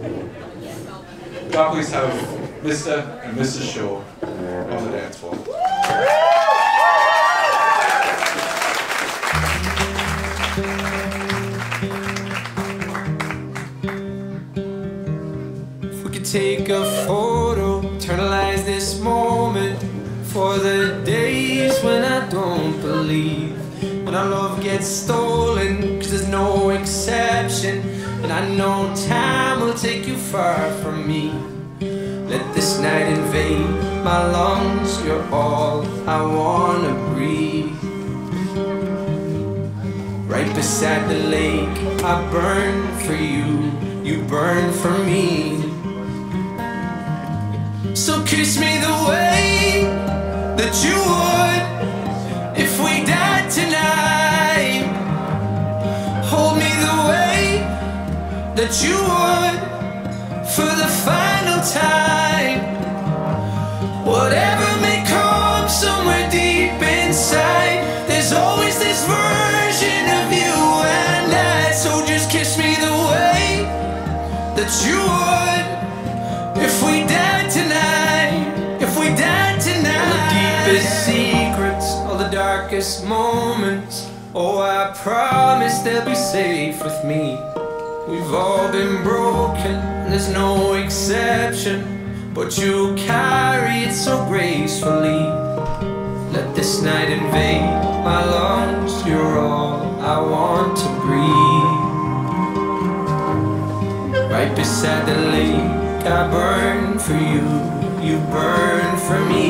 God, please have Mr. and Mrs. Shaw on the dance floor. If we could take a photo, eternalize this moment for the days when I don't believe, when our love gets stolen, 'cause there's no exception, and I know time will take you far from me. Let this night invade my lungs, you're all I wanna breathe. Right beside the lake, I burn for you, you burn for me. So kiss me the way that you would if we died tonight. Hold me the way that you would for the final time. Whatever may come somewhere deep inside, there's always this version of you and I. So just kiss me the way that you would if we died tonight, if we died tonight. All the deepest secrets, all the darkest moments, oh, I promise they'll be safe with me. We've all been broken, there's no exception, but you carry it so gracefully. Let this night invade my lungs, you're all I want to breathe. Right beside the lake, I burn for you, you burn for me.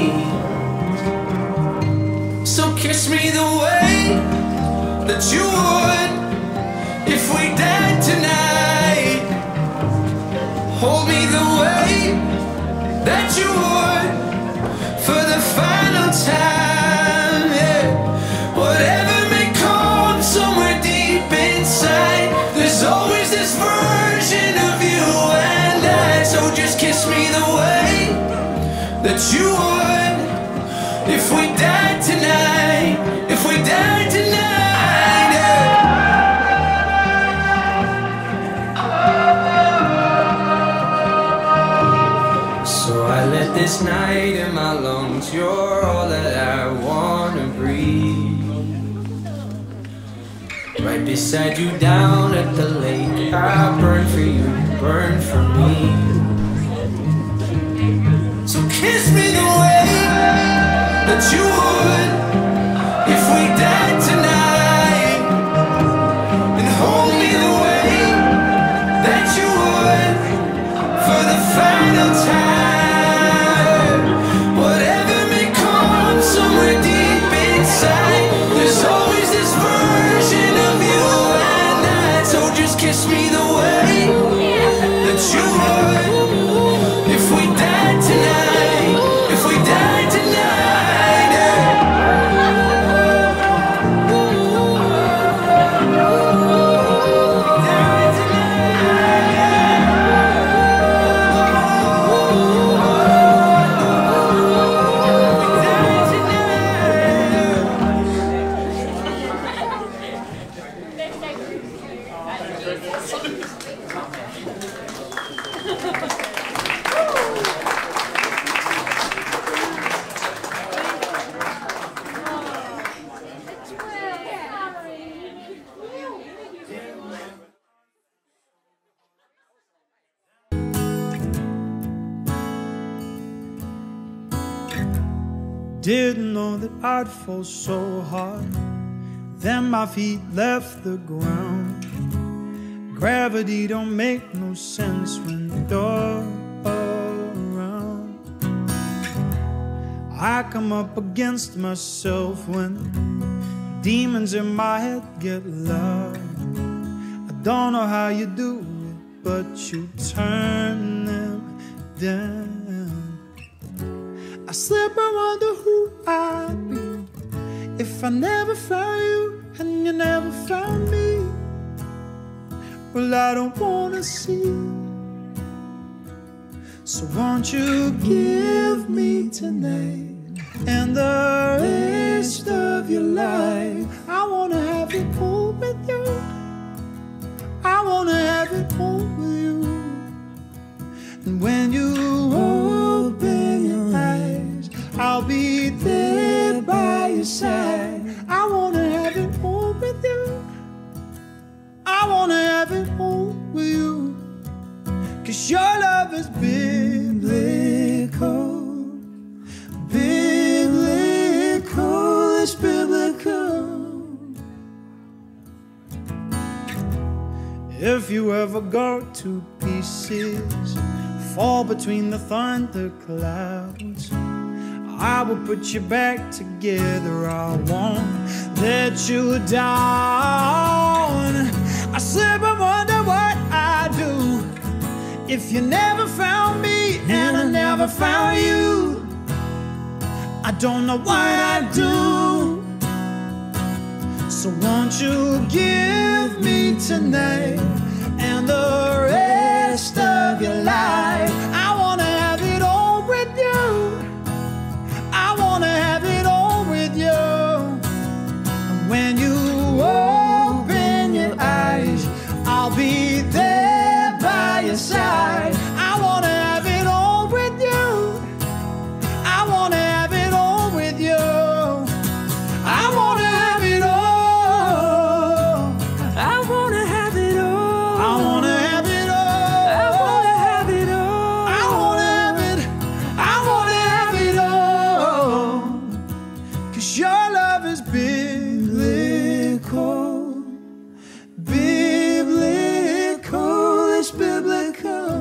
So kiss me the way that you would if we died tonight. Hold me the way that you would for the final time, yeah. Whatever may come somewhere deep inside, there's always this version of you and I. So just kiss me the way that you would if we died tonight, if we died tonight, yeah. So I let this night in my lungs, you're all that I wanna breathe. Right beside you down at the lake, I burn for you, burn for me. So kiss me the way that you would if we died tonight, and hold me the way that you would for the final time. Whatever may come somewhere deep inside, there's always this version of you and I. So just kiss me the way that you would if we died tonight, if we died tonight, yeah. Died tonight, Didn't know that I'd fall so hard. Then my feet left the ground. Gravity don't make no sense when you're around. I come up against myself when demons in my head get loud. I don't know how you do it, but you turn them down. I slip and wonder who I'd be if I never found you and you never found me. Well, I don't wanna see. So won't you give me tonight and the rest of your life? I wanna have it all with you. I wanna have it all with you. And when you open your eyes, I'll be there by your side. I wanna have it all with you. I wanna have it all with you. 'Cause your love is biblical. Biblical, it's biblical. If you ever go to pieces, fall between the thunderclouds, I will put you back together. I won't let you down. I slip and wonder what I'd do if you never found me and I never found you. I don't know what I'd do. So won't you give me tonight and the rest of your life? I wanna have it all with you. I wanna have it all with you. And when you open your eyes, I'll be there by your side. I wanna have it all with you. I wanna have it all with you. I wanna have it all. I wanna have it all. I wanna have it all. I wanna have it all. I wanna have it. I wanna have it all. 'Cause your love is biblical. Biblical, it's biblical.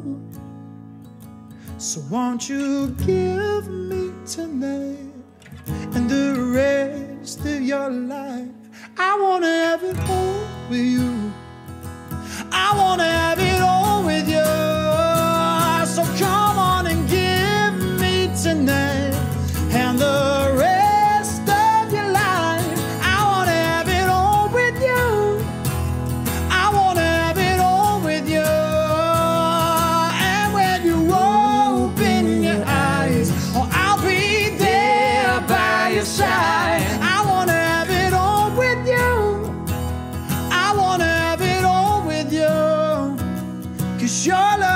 So won't you give me tonight and the rest of your life? I wanna have it all with you. I wanna have it all with you. So come on and give me tonight and the rest of your life. I wanna have it all with you. I wanna have it all with you. And when you open your eyes, oh, I'll be there by your side. I wanna have it all with you. I wanna have it all with you. 'Cause your love